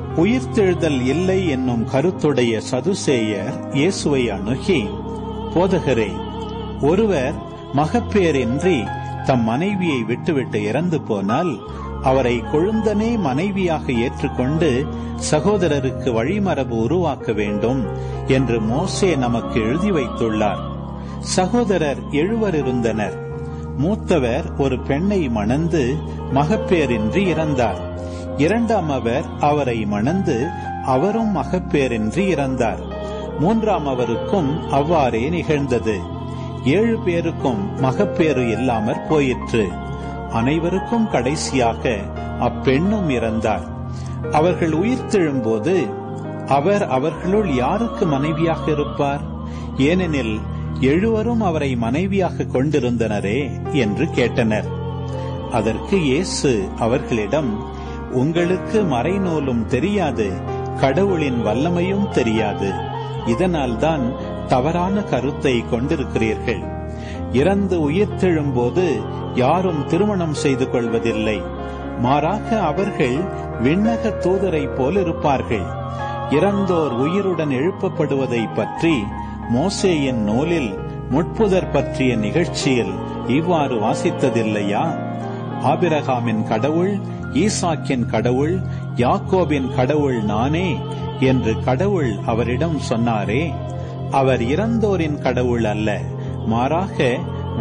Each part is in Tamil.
உயிர்த்தெழுதல் இல்லை என்னும் கருத்துடைய சதுசேயர் இயேசுவை அணுகி, போதகரே, ஒருவர் மகப்பேரின்றி தம் மனைவியை விட்டுவிட்டு இறந்து போனால் அவரை கொழுந்தனே மனைவியாக ஏற்றுக்கொண்டு சகோதரருக்கு வழிமரபு உருவாக்க வேண்டும் என்று மோசே நமக்கு எழுதி வைத்துள்ளார். சகோதரர் 7 இருந்தனர். மூத்தவர் ஒரு பெண்ணை மணந்து மகப்பேரின்றி இறந்தார். இரண்டாமவர் அவரை மணந்து அவரும் மகப்பேரின்றி இறந்தார். மூன்றாமவருக்கும் அவ்வாறே நிகழ்ந்தது. 7 பேருக்கும் மகப்பேறு இல்லாமற் போயிற்று. அனைவருக்கும் கடைசியாக அப்பெண்ணும் இறந்தார். அவர்கள் உயிர்த்தெழும்போது அவர் அவர்களுள் யாருக்கு மனைவியாக இருப்பார்? ஏனெனில் 7 அவரை மனைவியாக கொண்டிருந்தனரே என்று கேட்டனர். அதற்கு இயேசு அவர்களிடம், உங்களுக்கு மறைநூலும் தெரியாது, கடவுளின் வல்லமையும் தெரியாது. இதனால்தான் தவறான கருத்தை கொண்டிருக்கிறீர்கள். இறந்து உயிர்த்தெழும்போது யாரும் திருமணம் செய்து கொள்வதில்லை. மாறாக அவர்கள் விண்ணக தூதரை போல் இருப்பார்கள். இறந்தோர் உயிருடன் எழுப்பப்படுவதை பற்றி மோசேயின் நூலில் முட்புதர் பற்றிய நிகழ்ச்சியில் இவ்வாறு வாசித்ததில்லையா? ஆபிரகாமின் கடவுள், ஈசாக்கின் கடவுள், யாக்கோபின் கடவுள் நானே என்று கடவுள் அவரிடம் சொன்னாரே. அவர் இறந்தோரின் கடவுள் அல்ல, மாறாக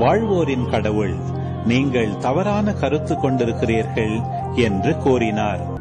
வாழ்வோரின் கடவுள். நீங்கள் தவறான கருத்து கொண்டிருக்கிறீர்கள் என்று கூறினார்.